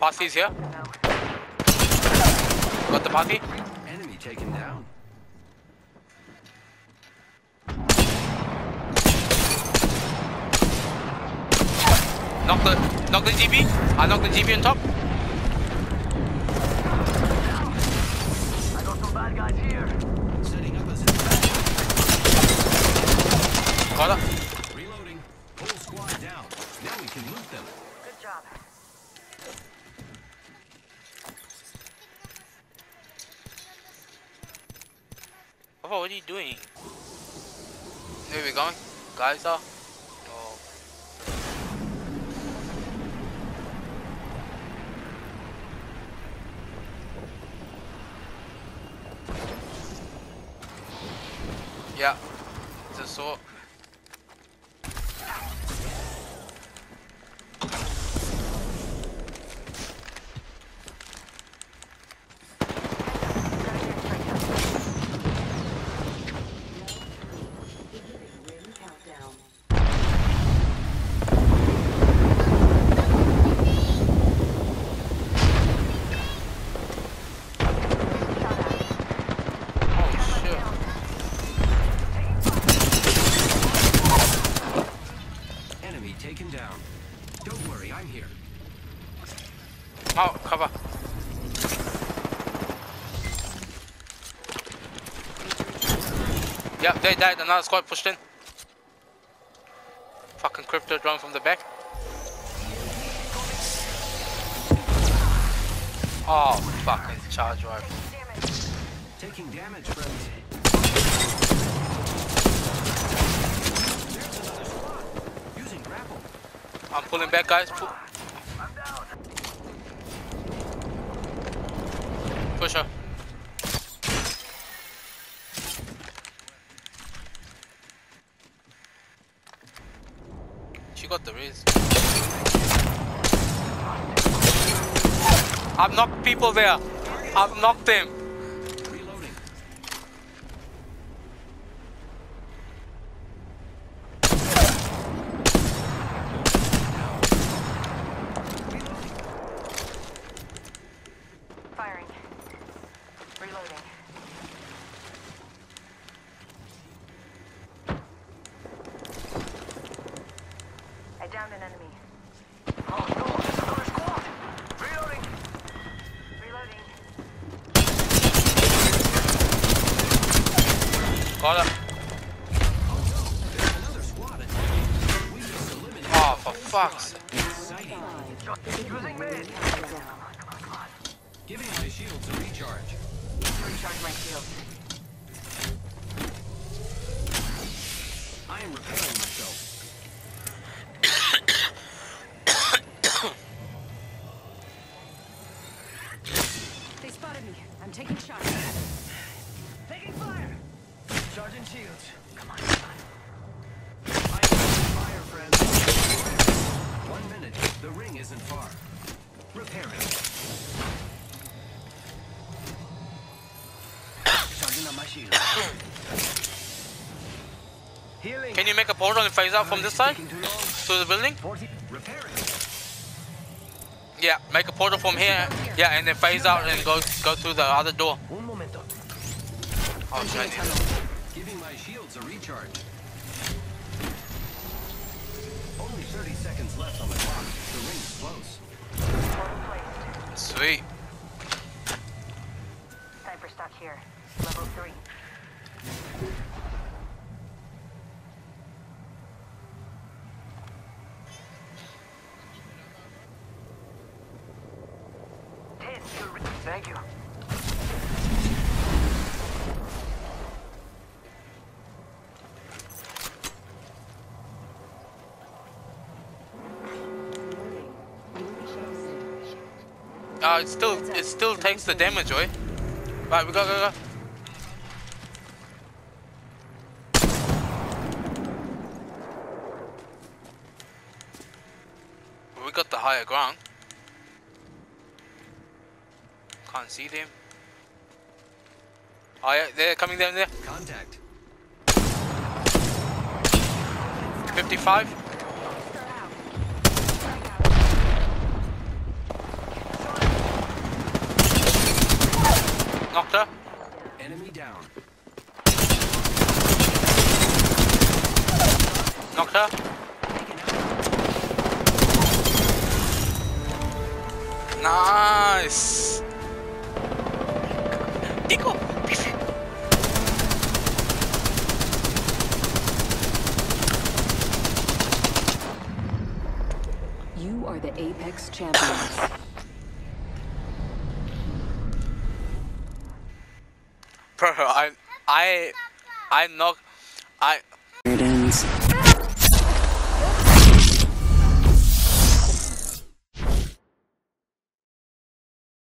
Pathy's here. Got the Pathy. Enemy taken down. Knock the GB. I knocked the GB on top. I got some bad guys here. Setting up as a Got it. reloading. Whole squad down. Now we can loot them. Good job. Papa, what are you doing? Where are we going? Guys are. Oh. Yeah. Just saw. Enemy taken down. Don't worry, I'm here. Oh, cover. Yeah, they died. Another squad pushed in. Fucking crypto drone from the back. Oh, fucking charge rifle. Taking damage, friends. There's another squad. Using grapple. I'm pulling back, guys. Push her. She got the raise. I've knocked people there. I've knocked them. Reloading. Firing. Reloading. I downed an enemy. Oh no, there's another squad! Reloading! Reloading. Got her. There's another squad attacking. We just eliminated. Oh, for fuck's sake. Exciting. Using mid! Giving my shields a recharge. Recharge my shield. I am repairing myself. They spotted me. I'm taking shots. Taking fire! Charging shields. Come on, I am on fire, friends. 1 minute. The ring isn't far. Repairing. Charging on my shield. Healing. Can you make a portal and phase out from this side Taking too long. to the building? 40. Repairing. Yeah, make a portal from here. Yeah, and then phase out and go through the other door. Un momento. Oh, shit. Giving my shields a recharge. Only 30 seconds left on the clock. The ring's close. Portal placed. Sweet. Time for stock here. Level 3. Thank you. It still takes the damage away. Right, we go. We got the higher ground. Can't see them. Oh yeah, they're coming down there. Contact. 55. Knocked her. Enemy down. Knocked her. Taken out. Nice. Tico. You are the Apex champions. Bro, I knocked.